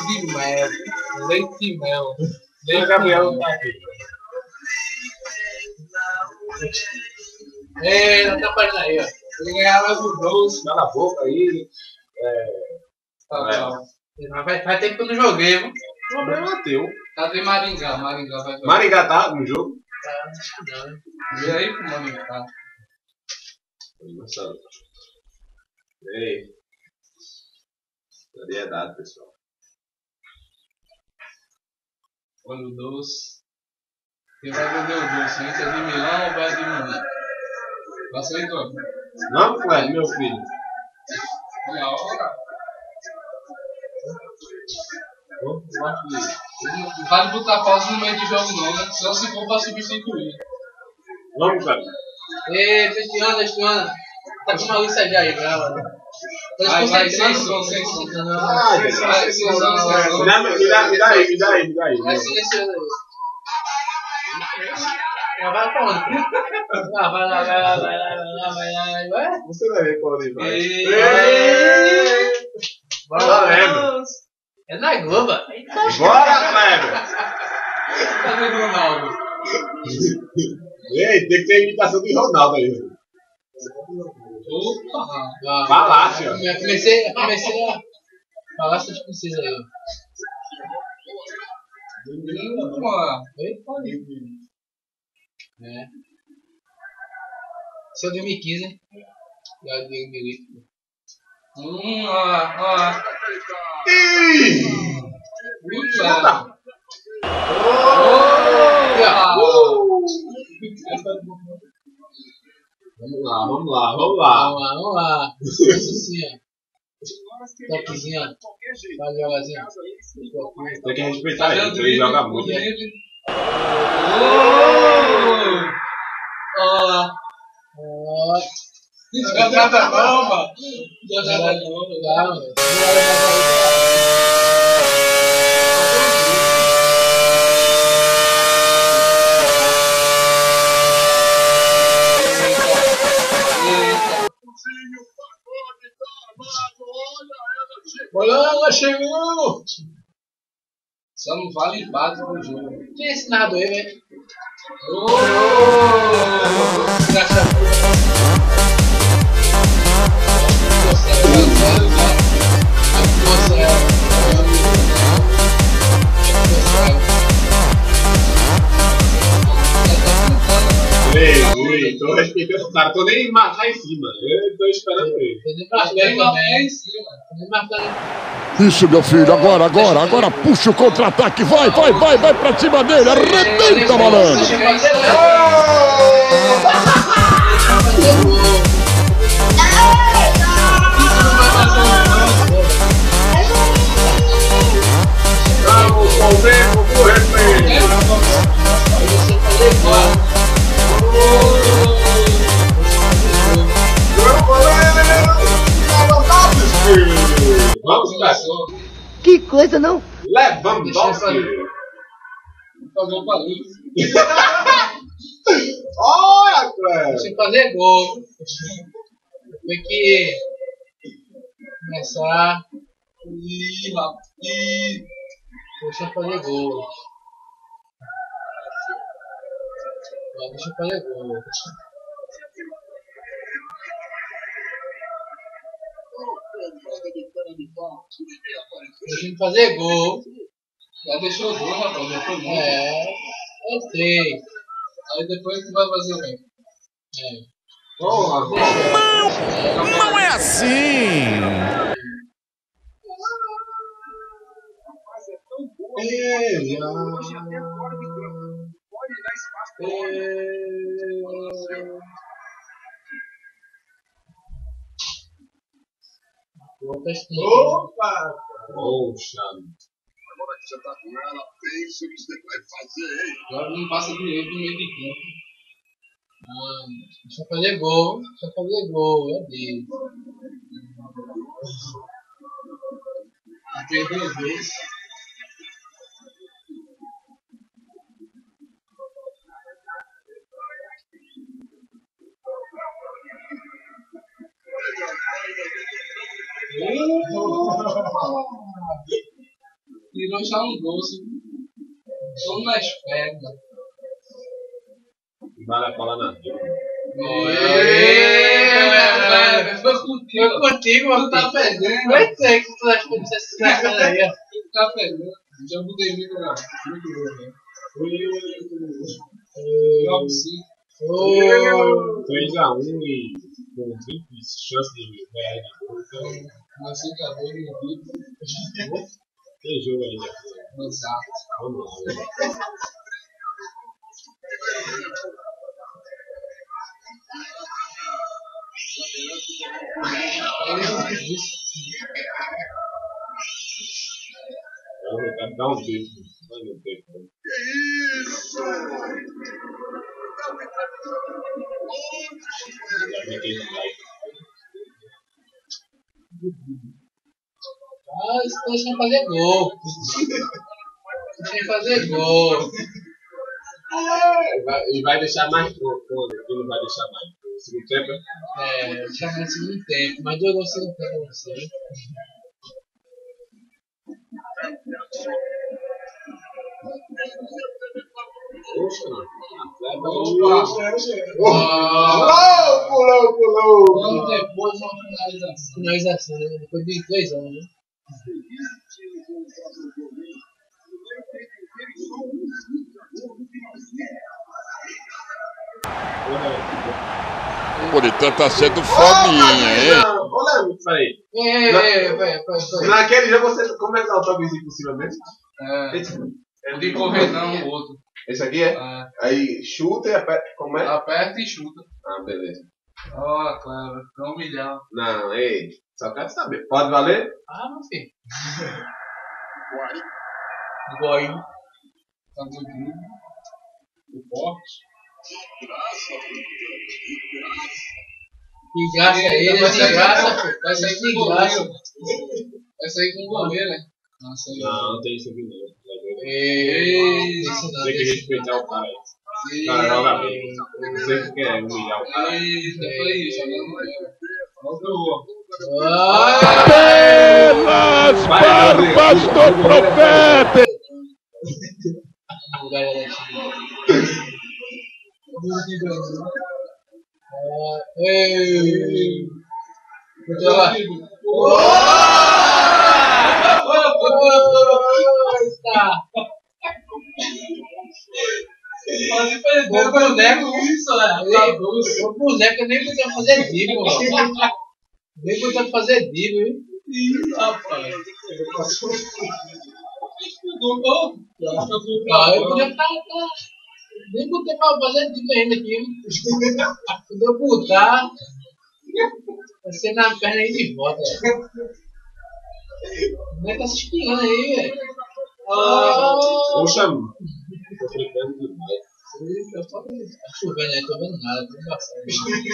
de mel. Leite de mel. O Gabriel não tá aqui. É, não tá aparecendo aí, ó. Ele ganhava o doce. Cala a boca aí. Tá. Vai ter que eu não joguei, viu? O problema é teu. Cadê Maringá? Maringá vai jogar. Maringá tá no jogo? Tá, acho que não. Vê aí pro Maringá. Ei. Seriedade, pessoal. Olha o doce. Quem vai vender o doce? Inter de Milão ou Bayern de Munique? Passa aí, Tony. Não, Cléber, meu filho. Olha a hora. Não vale botar pausa no meio de jogo não, né? Só se for pra substituir. Vamos, Cléber. Ei, Cristiano. Tá com uma lista já aí, grava. Vai, sem som. Me dá aí. Vai silenciando aí. Vai pra onde? Vai lá. Você vai ver por onde vai. Bora, Lembro. É na Globo. Bora, Cléber. Cadê o Ronaldo? Ei, tem que ter imitação de Ronaldo aí. Opa! Palácio. Comecei a Palácio das Princesas aí. É. Esse é o 2015, hein? Já dei o Milito. Vamos lá. Isso assim, ó. Toquezinho, ó. Vai devagarzinho. Tem que respeitar ele joga muito. Jogada nova. Olha ela chegando! Só não vale empate no jogo. Quem é esse narrador aí, velho? Ei, tô respeitando o cara, tô nem marcar em cima. Eu tô esperando ele. Isso, meu filho, agora puxa o contra-ataque, vai pra cima dele, arrebenta, malandro. Que coisa, não? Lewandowski. Fazer um palito. Olha, Cléber. Deixa eu fazer gol. Tem que começar. Deixa eu fazer gol. Deixa eu fazer gol. Deixa eu fazer gol. Já deixou gol, rapaz. Já foi gol. Eu sei. Aí depois tu vai fazer o mesmo. Não é assim! Opa! Poxa! Agora que já tá com ela, pense o que você vai fazer, hein? Agora não passa direito no meio de campo. Deixa eu fazer gol. É dele. Perdeu duas vezes. Virou já um doce. Só nas pernas. Vale a bola na vida. Foi contigo, mano. Tu tá perdendo. Vai ser que tu acha que você se escreve aí, ó. Tu tá perdendo. Já mudei muito lá. Muito bom, né? 3-1 e com 20 chances de ganhar na bola. Então, assim acabou de vir. tem jogo ainda. Exato. Vamos lá. Vamos dar um tempo. Vai no tempo. Deixa eu fazer gol. Deixa eu fazer gol. E vai deixar mais pronto. Ele não vai deixar mais. Segundo tempo? Deixa mais no segundo tempo. Mas 2 gols no segundo tempo pra você. Poxa, Pulou! Anos depois, uma finalização, né? Depois de 3 anos, né? O Bonitão tá sendo fominha, hein? Ô, Léo, peraí. Naquele jogo você. Como é que dá o toquezinho por cima mesmo? É de correr não, o outro. Esse aqui é? Aí chuta e aperta. Como é? Aperta e chuta. Ah, beleza. Ó, claro. Não humilhar. Não, ei. Só quero saber. Pode valer? Meu filho. Boinho. Tá do grupo. O forte. Que graça é ele, essa graça. Vai sair com graça. Vai sair com goleiro, né? Não, tem isso aqui não. Tem que respeitar o cara aí. O cara joga bem. Você quer humilhar o cara. Foi isso, Pelas barbas do profeta! O boneco, isso, o boneco nem podia fazer divo, nem podia fazer divo, hein? Ih, rapaz. Eu podia estar. Nem podia fazer divo ainda aqui. Quando eu botar, vai ser na perna aí de volta. Como é que tá se espirrando aí, velho? Poxa, tô brincando demais. Tá chovendo aí, tô vendo nada, tô embaçado.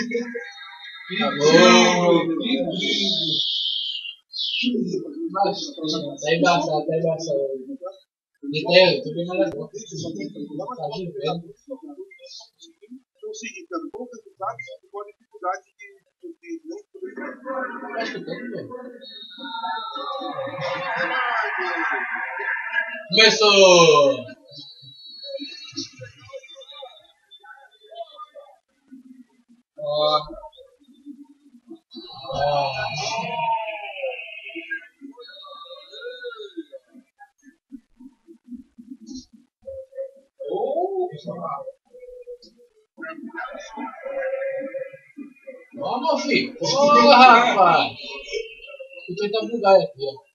Tá embaçado, tá embaçado. Eu tô bem nada agora. Tá chovendo. Então, significando bons resultados e boa dificuldade de não poder. Tá escutando, velho? Começou! Ó, meu filho! Ô, rapaz! Eu tô tentando bugar aqui, ó.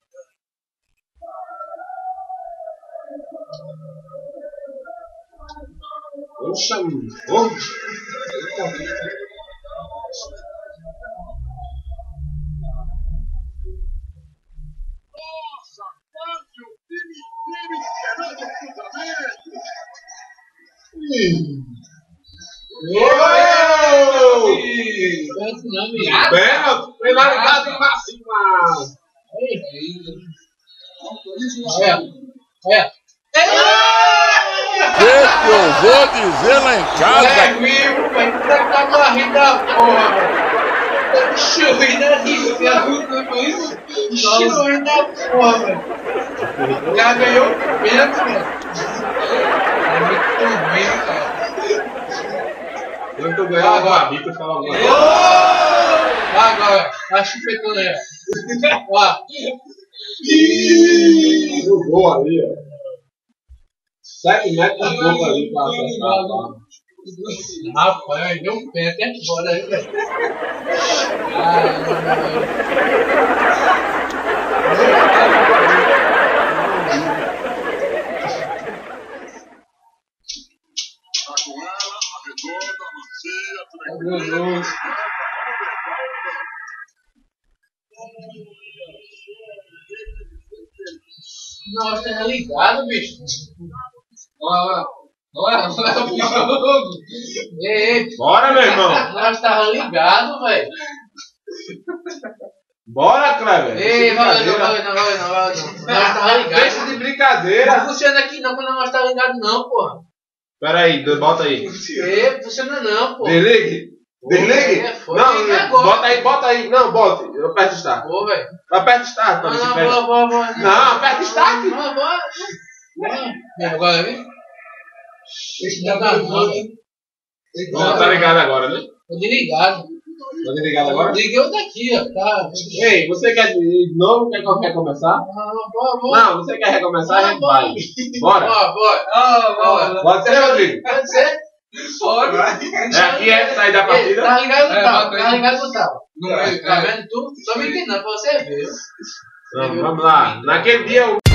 Poxa, Nossa, quase o time inteiro esperando o cruzamento. Pênalti! Penalidade máxima! Olha! O que eu vou dizer lá em casa? É vivo, vai entrar na barriga da porra! Chovendo ali, tudo isso. Chovendo da porra, velho. O cara ganhou o pênalti, velho. É muito ruim, cara. Eu tô ganhando agora. Vitor fala agora. Agora, a chupetona aí, ó. O gol ali, ó. 7 metros de pouco ali pra acertar. Rapaz, deu um pé até fora aí, velho. Nossa, tá ligado, bicho. Olha, ei, Bora, meu irmão. nós tava ligado, velho. Bora, Cleber. Ei, valeu, não. Nós tava ligado. Deixa de brincadeira. Não funciona aqui não, quando nós tava ligado não, porra. Pera aí, bota aí. Ei, funciona não, porra. Desligue. Desligue. Foi Não, agora. bota aí. Não, bote. Eu aperto start. Pô, velho. Aperta start. Pra ver se pega. Vou. Não, aperta start. Agora, vem. Esse tá danado, hein? Não, tá ligado agora, né? Tô desligado. Tá ligado agora? Liguei o daqui, ó. Tá. Ei, você quer de novo? Quer começar? Bora. Não, você quer recomeçar? A gente vai. Bora. Bora. Pode ser, Rodrigo? Pode ser? Pode. Aqui é sair da partida? Tá ligado no tal. Tá ligado no tal. Tá vendo tu? Tô me enganando pra você ver. Vamos lá. Naquele dia